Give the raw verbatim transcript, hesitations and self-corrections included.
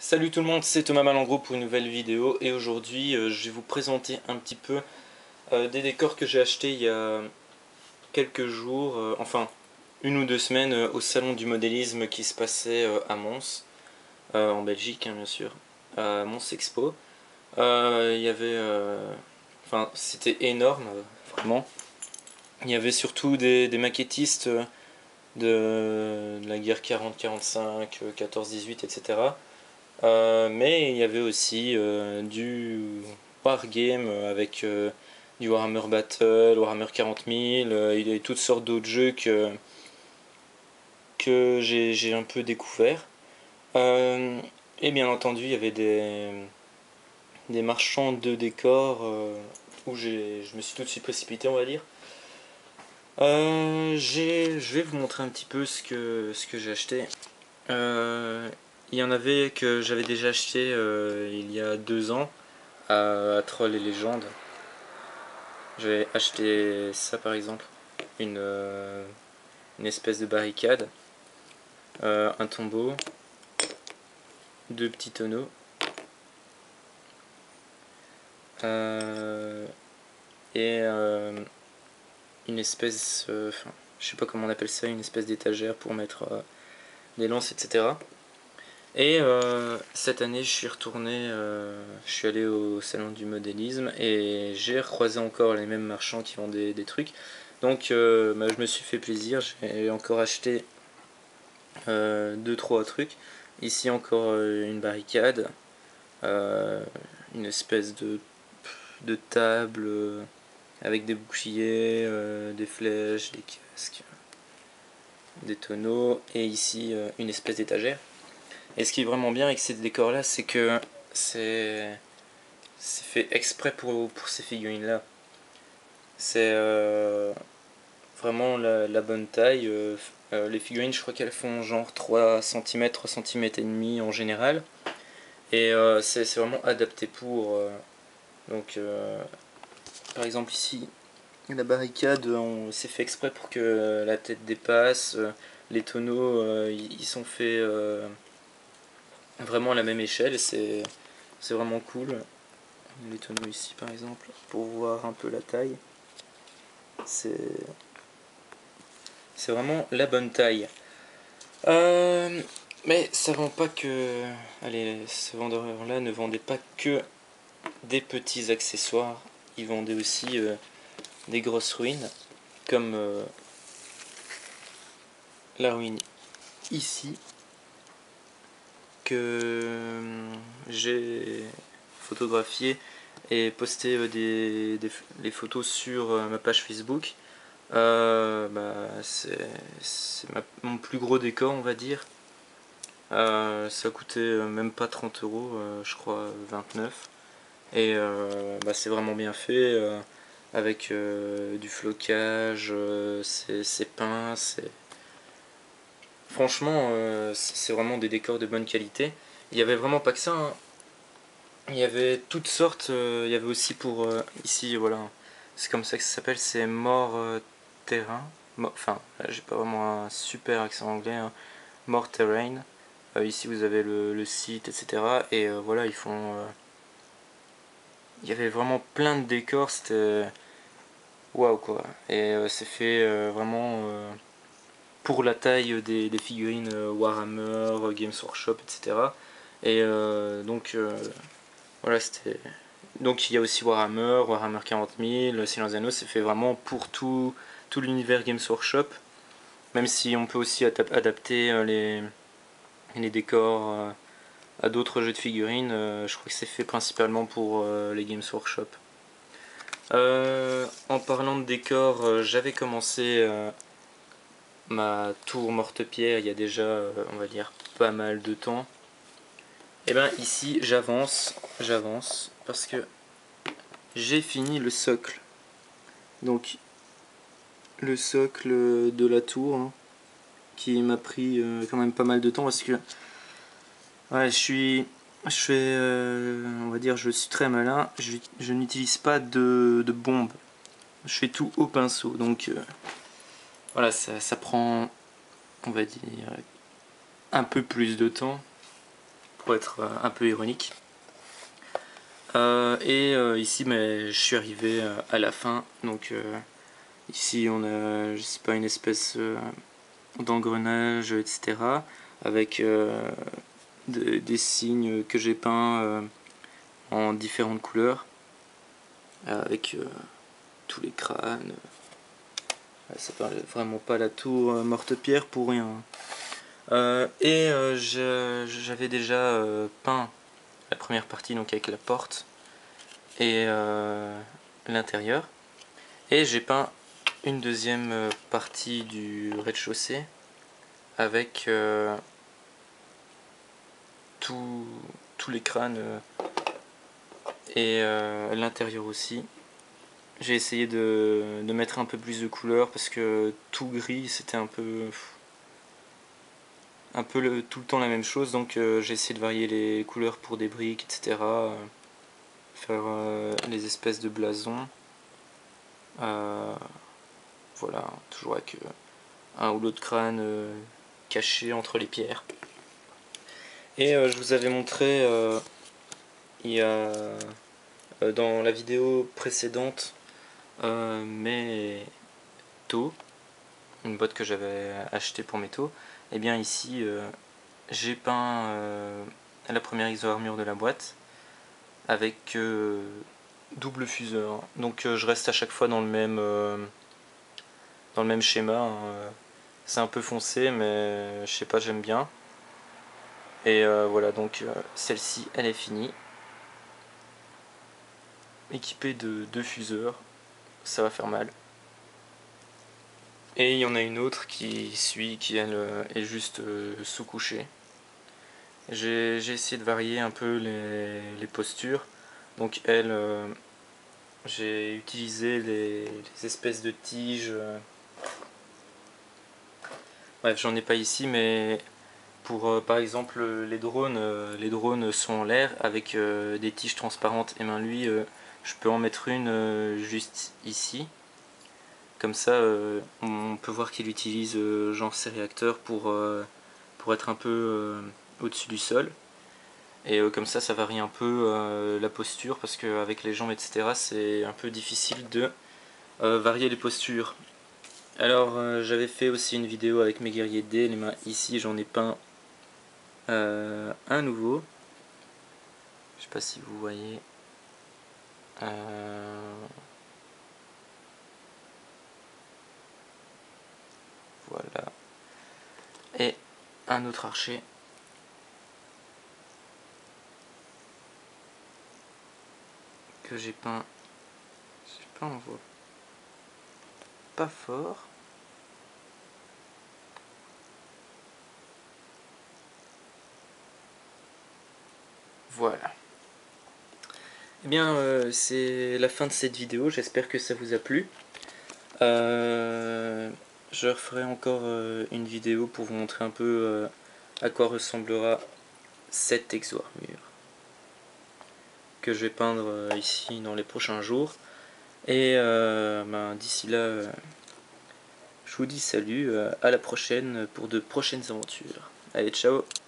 Salut tout le monde, c'est Thomas Malengro pour une nouvelle vidéo et aujourd'hui euh, je vais vous présenter un petit peu euh, des décors que j'ai achetés il y a quelques jours, euh, enfin une ou deux semaines euh, au salon du modélisme qui se passait euh, à Mons, euh, en Belgique hein, bien sûr, à Mons Expo. Euh, il y avait, euh, enfin c'était énorme euh, vraiment. Il y avait surtout des, des maquettistes euh, de, de la guerre quarante quarante-cinq, quatorze dix-huit, et cetera. Euh, mais il y avait aussi euh, du wargame avec euh, du Warhammer Battle, Warhammer quarante mille, euh, il y a toutes sortes d'autres jeux que, que j'ai un peu découvert. Euh, et bien entendu, il y avait des, des marchands de décors euh, où je me suis tout de suite précipité, on va dire. Euh, je vais vous montrer un petit peu ce que, ce que j'ai acheté. Euh, il y en avait que j'avais déjà acheté euh, il y a deux ans à, à Troll et Légendes. J'ai acheté ça par exemple, une, euh, une espèce de barricade, euh, un tombeau, deux petits tonneaux, euh, et euh, une espèce, euh, enfin, je sais pas comment on appelle ça, une espèce d'étagère pour mettre euh, des lances, et cetera. Et euh, cette année, je suis retourné, euh, je suis allé au salon du modélisme et j'ai recroisé encore les mêmes marchands qui vendent des, des trucs. Donc, euh, bah, je me suis fait plaisir. J'ai encore acheté euh, deux trois trucs. Ici encore euh, une barricade, euh, une espèce de de table euh, avec des boucliers, euh, des flèches, des casques, des tonneaux et ici euh, une espèce d'étagère. Et ce qui est vraiment bien avec ces décors là, c'est que c'est fait exprès pour, pour ces figurines là. C'est euh, vraiment la, la bonne taille. Euh, euh, les figurines, je crois qu'elles font genre trois centimètres, trois centimètres et demi en général. Et euh, c'est vraiment adapté pour. Euh, donc, euh, par exemple, ici, la barricade, on s'est fait exprès pour que la tête dépasse. Les tonneaux, euh, ils sont faits euh, vraiment à la même échelle. C'est vraiment cool. Les tonneaux ici, par exemple, pour voir un peu la taille. C'est c'est vraiment la bonne taille. Euh, mais ça vend pas que. Allez, ce vendeur-là ne vendait pas que des petits accessoires. Il vendait aussi euh, des grosses ruines, comme euh, la ruine ici, que euh, j'ai photographié et posté euh, des, des, les photos sur euh, ma page Facebook. Euh, bah, c'est mon plus gros décor, on va dire. Euh, ça coûtait euh, même pas trente euros, euh, je crois vingt-neuf. Et euh, bah, c'est vraiment bien fait, euh, avec euh, du flocage, euh, c'est peint, c'est. Franchement, euh, c'est vraiment des décors de bonne qualité. Il y avait vraiment pas que ça, hein. Il y avait toutes sortes, euh, il y avait aussi pour. Euh, ici, voilà, c'est comme ça que ça s'appelle, c'est Mort euh, Terrain. Mo- Enfin, j'ai pas vraiment un super accent anglais, hein. Mort Terrain. Euh, ici vous avez le, le site, et cetera. Et euh, voilà, ils font. Euh, il y avait vraiment plein de décors, c'était. Waouh quoi. Et euh, c'est fait euh, vraiment euh, pour la taille des, des figurines euh, Warhammer, Games Workshop, et cetera. Et euh, donc euh, voilà, c'était. Donc il y a aussi Warhammer, Warhammer quarante mille, Silence des Anneaux, c'est fait vraiment pour tout, tout l'univers Games Workshop. Même si on peut aussi adapter euh, les, les décors euh, à d'autres jeux de figurines, euh, je crois que c'est fait principalement pour euh, les Games Workshop. Euh, en parlant de décors, euh, j'avais commencé euh, ma tour morte-pierre il y a déjà, euh, on va dire, pas mal de temps. Et bien ici, j'avance, j'avance, parce que j'ai fini le socle. Donc, le socle de la tour, hein, qui m'a pris euh, quand même pas mal de temps, parce que ouais, je suis, je fais, euh, on va dire, je suis très malin. Je, je n'utilise pas de, de bombe. Je fais tout au pinceau, donc euh, voilà, ça, ça prend, on va dire, un peu plus de temps. pour être un peu ironique. Euh, et euh, ici mais, je suis arrivé à la fin, donc euh, ici on a, je sais pas, une espèce euh, d'engrenage, et cetera. Avec euh, de, des signes que j'ai peints euh, en différentes couleurs, avec euh, tous les crânes. Ça paraît vraiment pas la tour euh, morte-pierre pour rien. Euh, et euh, j'avais déjà euh, peint la première partie, donc avec la porte et euh, l'intérieur. Et j'ai peint une deuxième partie du rez-de-chaussée avec euh, tous les crânes euh, et euh, l'intérieur aussi. J'ai essayé de, de mettre un peu plus de couleurs parce que tout gris c'était un peu un peu le, tout le temps la même chose, donc euh, j'ai essayé de varier les couleurs pour des briques, et cetera. Euh, faire euh, les espèces de blasons. Euh, voilà, toujours avec euh, un ou l'autre crâne euh, caché entre les pierres. Et euh, je vous avais montré euh, il y a euh, dans la vidéo précédente euh, mes taux, une botte que j'avais acheté pour mes taux. Et bien ici euh, j'ai peint euh, la première iso-armure de la boîte avec euh, double fuseur. Donc euh, je reste à chaque fois dans le même euh, dans le même schéma. Hein. C'est un peu foncé, mais je sais pas, j'aime bien. Et euh, voilà, donc euh, celle-ci, elle est finie. Équipée de deux fuseurs, ça va faire mal. Et il y en a une autre qui suit, qui elle euh, est juste euh, sous-couchée. J'ai essayé de varier un peu les, les postures. Donc elle, euh, j'ai utilisé les, les espèces de tiges. Euh, bref, j'en ai pas ici, mais pour euh, par exemple les drones, euh, les drones sont en l'air avec euh, des tiges transparentes. Et ben lui, euh, je peux en mettre une euh, juste ici. Comme ça, euh, on peut voir qu'il utilise euh, genre ses réacteurs pour, euh, pour être un peu euh, au-dessus du sol. Et euh, comme ça, ça varie un peu euh, la posture parce qu'avec les jambes, et cetera, c'est un peu difficile de euh, varier les postures. Alors, euh, j'avais fait aussi une vidéo avec mes guerriers D. Les mains ici, j'en ai peint euh, un nouveau. Je sais pas si vous voyez. Euh... Voilà. Et un autre archer. Que j'ai peint. Je sais pas, on voit pas fort. Voilà. Eh bien, euh, c'est la fin de cette vidéo. J'espère que ça vous a plu. Euh, je referai encore euh, une vidéo pour vous montrer un peu euh, à quoi ressemblera cette exo-armure que je vais peindre euh, ici dans les prochains jours. Et euh, ben, d'ici là, euh, je vous dis salut, euh, à la prochaine pour de prochaines aventures. Allez, ciao!